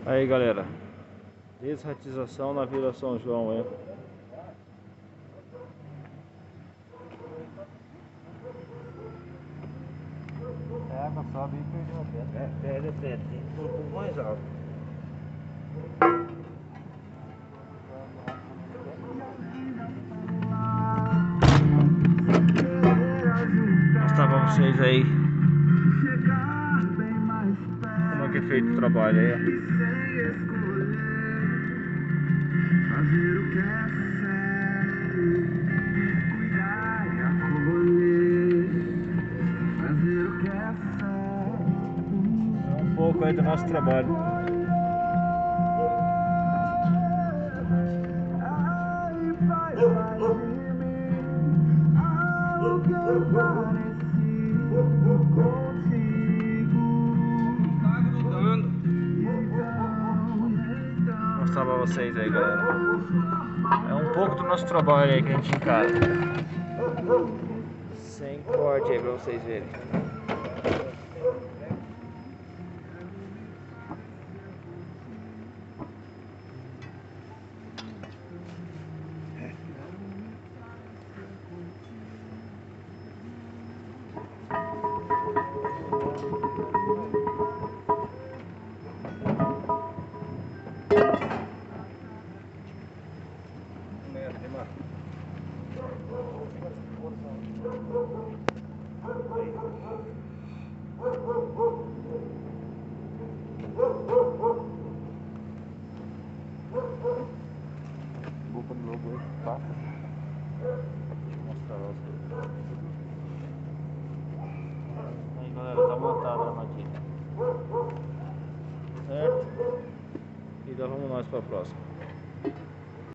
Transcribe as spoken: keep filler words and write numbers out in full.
Aí galera, desratização na Vila São João, hein? É, água sobe e perdeu a pedra. É, perde a pedra, tem que pôr um pouco mais alto. Vou mostrar pra vocês aí como é que é feito o trabalho aí, ó. Fazer o que é certo, cuidar e acolher. Fazer o que é certo. É um pouco aí do nosso trabalho. Ai, pai, pai de mim, algo que eu parecido contigo. Tá grudando. Vou mostrar pra vocês aí, galera. É um pouco do nosso trabalho aí que a gente encara. Sem corte aí pra vocês verem. Boca do lobo aí, passa. Deixa eu mostrar pra vocês. Aí galera, tá montada a armadilha. Certo? E então vamos nós pra próxima.